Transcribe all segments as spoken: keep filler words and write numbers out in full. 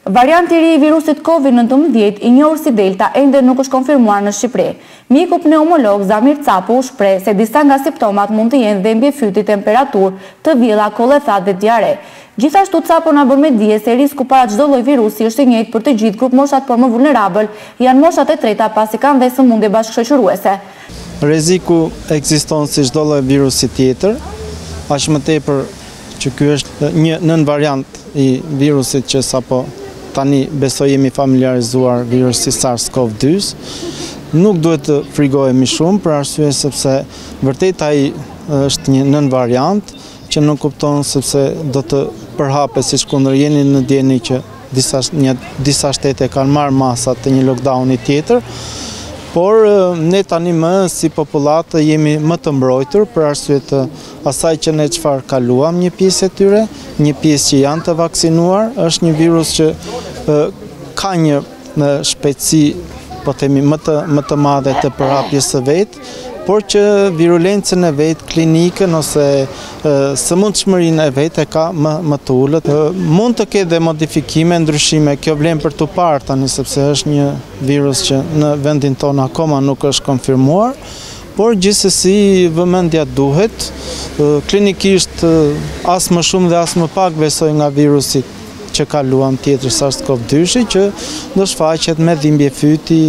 Varianti i ri i virusit COVID nëntëmbëdhjetë, i njohur si Delta, ende nuk është konfirmuar në Shqipëri. Mjeku pneumolog Zamir Capu shpreh se disa nga simptomat mund të jenë dhimbje fyti, temperaturë, të villa, kollethat dhe diare. Gjithashtu Capu na bën me dije se risku para çdo lloj virusi është i njëjtë për të gjithë grupmoshat, por më vulnerabël janë moshat e treta pasi kanë dhe sëmundje bashkëshoqëruese. Rreziku ekziston si çdo lloj virusi tjetër, aq më tepër që ky është një nën variant i virusit që sapo tani besoj jemi familiarizuar, virusi SARS-CoV dy. Nuk duhet të frikohemi shumë për arsye sepse vërtet ai është një nën variant që nuk kupton sepse do të përhapet siç kundër jeni në dieni që disa një disa shtete kanë marrë masat të një lockdowni tjetër. Por ne tani më si popullatë jemi më të mbrojtur për arsye të asaj që ne çfarë kaluam një pjesë e tyre, një pjesë që janë të vaksinuar, është një virus që e, ka një shpejtësi, po themi më të më të madhe të përhapjes së vet, por që virulencën e vet, klinikën ose sëmundshmërinë e vet e ka më, më të ulët. Mund të ketë dhe modifikime, ndryshime, kjo vlen për të parë tani sepse është një virus që në vendin tonë akoma nuk është konfirmuar, por gjithsesi vëmendja duhet, klinikisht as më shumë dhe as më pak besoj nga virusi që kaluam tjetër SARS-CoV dy, që do shfaqet me dhimbje fyti,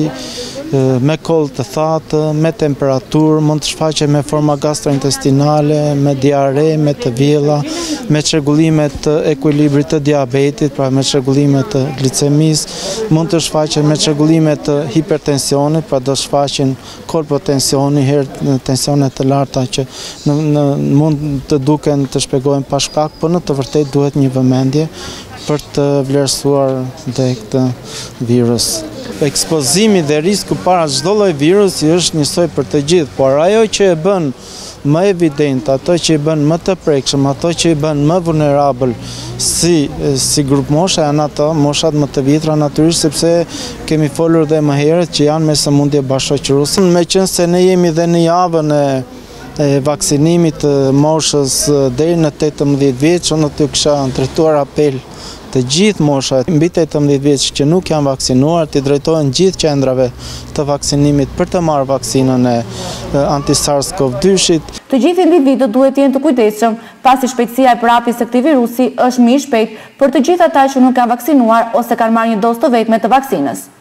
me koll të thatë, me temperaturë, mund të shfaqet me forma gastrointestinale, me diare, me të vjella, me çrregullime të ekuilibrit të diabetit, pra me çrregullime të glicemisë, mund të shfaqet me çrregullime të hipertensionit, pra do shfaqen kolpotensioni, herë tensione të larta që në, në, mund të duken të shpjegohen pa shkak, por në të vërtetë duhet një vëmendje për të vlerësuar dhe këtë virus. Ekspozimi dhe risku para çdo lloj virusi është njësoj për të gjithë, por ajo që e bën më evident, ato që i bën më të prekshëm, ato që i bën më vulnerabël si, si grup mosha janë ato moshat më të vjetra natyrisht, sepse kemi folur dhe më herët që janë me sëmundje bashkëshoqëruese. Meqense ne jemi dhe në javën e e vaksinimit të moshës deri në tetëmbëdhjetë vjeç, unë të kisha drejtuar apel të gjithë moshat mbi tetëmbëdhjetë vjeç që nuk janë vaksinuar të drejtohen gjithë qendrave të vaksinimit për të marrë vaksinën e anti-SARS-CoV dy-shit. Të gjithë individët duhet të jenë të kujdesshëm, pasi shpejtësia e përhapjes së këtij virusi është më e shpejtë për të gjithë ata që nuk kanë vaksinuar ose kanë marrë një dozë të vetme të vaksinës.